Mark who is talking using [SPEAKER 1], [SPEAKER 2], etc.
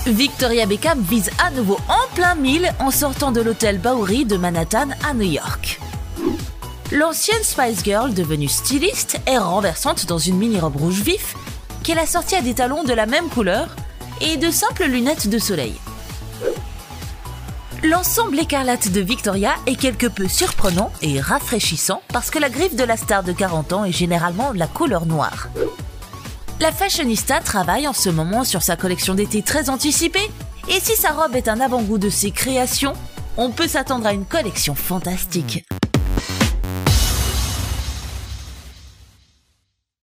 [SPEAKER 1] Victoria Beckham vise à nouveau en plein mille en sortant de l'hôtel Bowery de Manhattan à New York. L'ancienne Spice Girl, devenue styliste, est renversante dans une mini-robe rouge vif qu'elle a sortie à des talons de la même couleur et de simples lunettes de soleil. L'ensemble écarlate de Victoria est quelque peu surprenant et rafraîchissant parce que la griffe de la star de 40 ans est généralement la couleur noire. La fashionista travaille en ce moment sur sa collection d'été très anticipée, et si sa robe est un avant-goût de ses créations, on peut s'attendre à une collection fantastique.